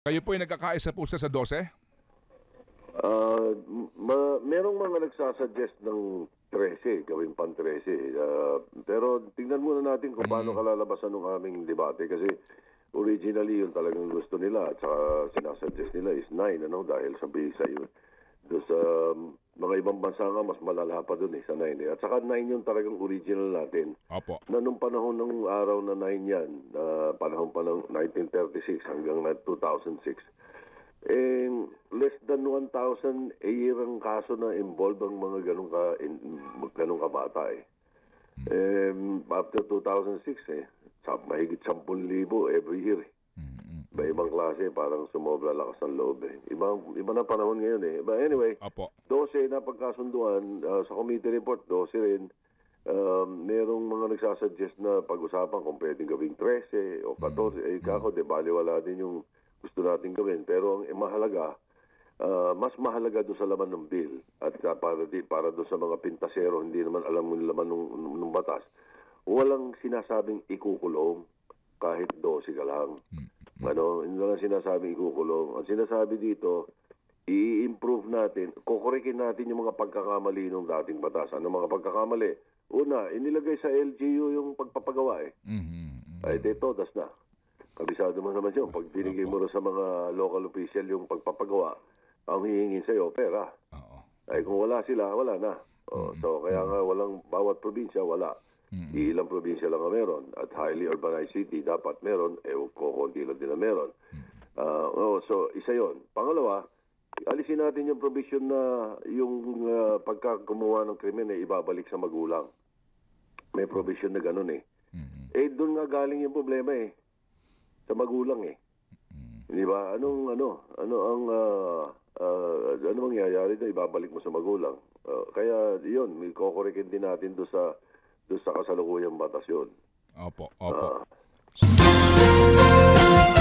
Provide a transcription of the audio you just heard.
Kayo po ay nagkakaisa po sa 12? Merong mga nagsasuggest ng 13, gawin pang 13. Pero tingnan muna natin kung paano kalalabasan ng aming debate kasi originally yun talagang gusto nila at saka sinasuggest nila is 9 dahil sabi sa iyo doon sa mga ibang bansa nga mas malala pa doon sa 9 at saka 9 yung talagang original natin. Opo. Na nung panahon ng araw na 9 yan, panahon pa ng 1936 hanggang 2006, less than 1,000 a year ang kaso na involved ang mga ganong kabata after 2006 mahigit 10,000 every year Iba-ibang klase, parang sumobra lakas ng loob Iba na panahon ngayon But anyway, Opo. 12 na pagkasunduan, sa committee report, 12 rin. Merong mga nagsasuggest na pag-usapan kung pwedeng gawing 13 o 14. Kako, baliwala din yung gusto natin gawin. Pero ang mahalaga, mas mahalaga doon sa laman ng bill. At para doon sa mga pintasero, hindi naman alam mo yung laman ng batas. Walang sinasabing ikukulong kahit 12 ka lang. Hindi lang sinasabing ikukulong. Ang sinasabi dito, i-improve natin, kukurekin natin yung mga pagkakamali ng dating batas. Ano mga pagkakamali? Una, inilagay sa LGU yung pagpapagawa Ay, todas na. Kabisado mo naman yun. Pag binigay mo sa mga local official yung pagpapagawa, ang hihingin sa'yo, pera. Ay, kung wala sila, wala na. So, kaya nga bawat probinsya, wala. Ilang probinsya lang ang meron. At highly urbanized city, dapat meron. Kukunti lang din na meron. So, isa yon. Pangalawa, alisin natin yung provision na yung pagka-gumawa ng krimen ibabalik sa magulang. May provision na ganun doon nga galing yung problema sa magulang Di ba? Ano mangyayari na ibabalik mo sa magulang? Kaya yun, may kukurekin din natin doon sa kasalukuyang batas yun. Opo.